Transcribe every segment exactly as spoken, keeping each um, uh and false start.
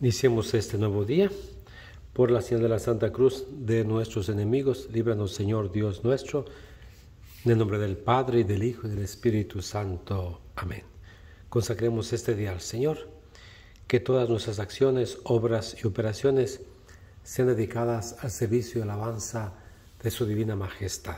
Iniciemos este nuevo día. Por la señal de la Santa Cruz de nuestros enemigos, líbranos, Señor Dios nuestro, en el nombre del Padre, y del Hijo, y del Espíritu Santo. Amén. Consagremos este día al Señor, que todas nuestras acciones, obras y operaciones sean dedicadas al servicio y alabanza de su divina majestad.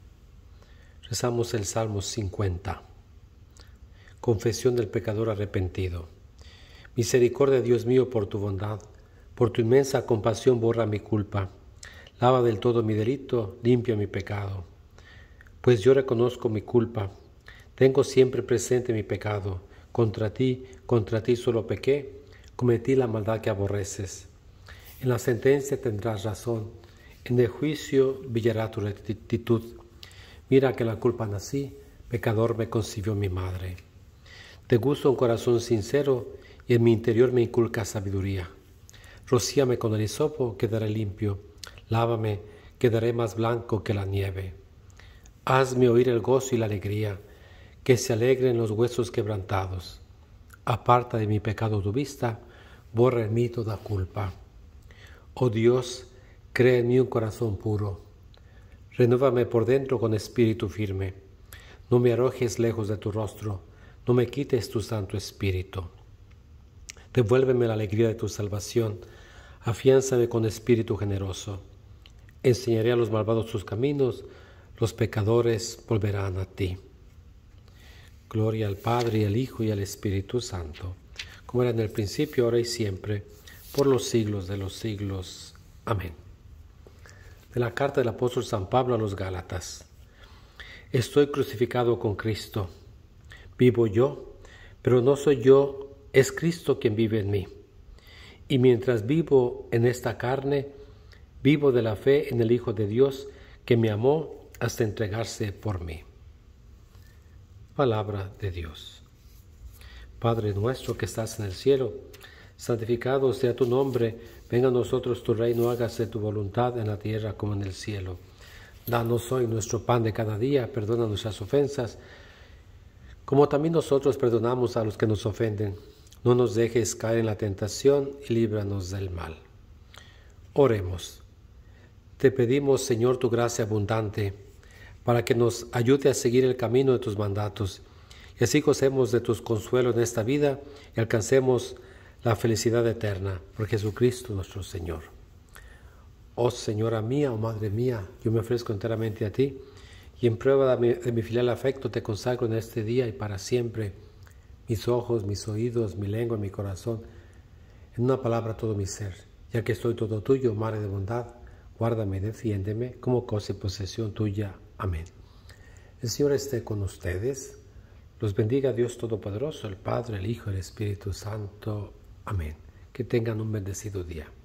Rezamos el Salmo cincuenta. Confesión del pecador arrepentido. Misericordia, Dios mío, por tu bondad, por tu inmensa compasión borra mi culpa. Lava del todo mi delito, limpia mi pecado. Pues yo reconozco mi culpa, tengo siempre presente mi pecado. Contra ti, contra ti solo pequé, cometí la maldad que aborreces. En la sentencia tendrás razón, en el juicio brillará tu rectitud. Mira que la culpa nací, pecador me concibió mi madre. Te gusta un corazón sincero, y en mi interior me inculca sabiduría. Rocíame con el hisopo, quedaré limpio. Lávame, quedaré más blanco que la nieve. Hazme oír el gozo y la alegría, que se alegren los huesos quebrantados. Aparta de mi pecado tu vista, borra en mí toda culpa. Oh Dios, crea en mí un corazón puro. Renúvame por dentro con espíritu firme. No me arrojes lejos de tu rostro, no me quites tu santo espíritu. Devuélveme la alegría de tu salvación, afiánzame con espíritu generoso. Enseñaré a los malvados tus caminos, los pecadores volverán a ti. Gloria al Padre, y al Hijo, y al Espíritu Santo, como era en el principio, ahora y siempre, por los siglos de los siglos. Amén. De la carta del apóstol San Pablo a los Gálatas. Estoy crucificado con Cristo. Vivo yo, pero no soy yo, es Cristo quien vive en mí. Y mientras vivo en esta carne, vivo de la fe en el Hijo de Dios, que me amó hasta entregarse por mí. Palabra de Dios. Padre nuestro que estás en el cielo, santificado sea tu nombre, venga a nosotros tu reino, hágase tu voluntad en la tierra como en el cielo. Danos hoy nuestro pan de cada día, perdona nuestras ofensas, como también nosotros perdonamos a los que nos ofenden. No nos dejes caer en la tentación y líbranos del mal. Oremos. Te pedimos, Señor, tu gracia abundante, para que nos ayude a seguir el camino de tus mandatos, y así gocemos de tus consuelos en esta vida y alcancemos la felicidad eterna, por Jesucristo nuestro Señor. Oh Señora mía, oh Madre mía, yo me ofrezco enteramente a ti, y en prueba de mi, de mi filial afecto te consagro en este día y para siempre mis ojos, mis oídos, mi lengua, mi corazón, en una palabra todo mi ser, ya que estoy todo tuyo, Madre de bondad, guárdame y defiéndeme como cosa y posesión tuya. Amén. El Señor esté con ustedes. Los bendiga Dios Todopoderoso, el Padre, el Hijo y el Espíritu Santo. Amén. Que tengan un bendecido día.